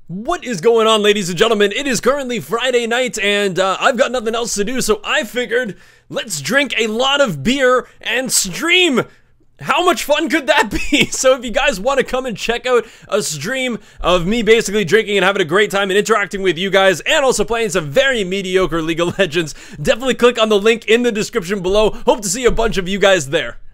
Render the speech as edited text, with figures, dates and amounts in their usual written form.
What is going on, ladies and gentlemen? It is currently Friday night, and I've got nothing else to do, so I figured let's drink a lot of beer and stream. How much fun could that be? So if you guys want to come and check out a stream of me basically drinking and having a great time and interacting with you guys and also playing some very mediocre League of Legends, definitely click on the link in the description below. Hope to see a bunch of you guys there.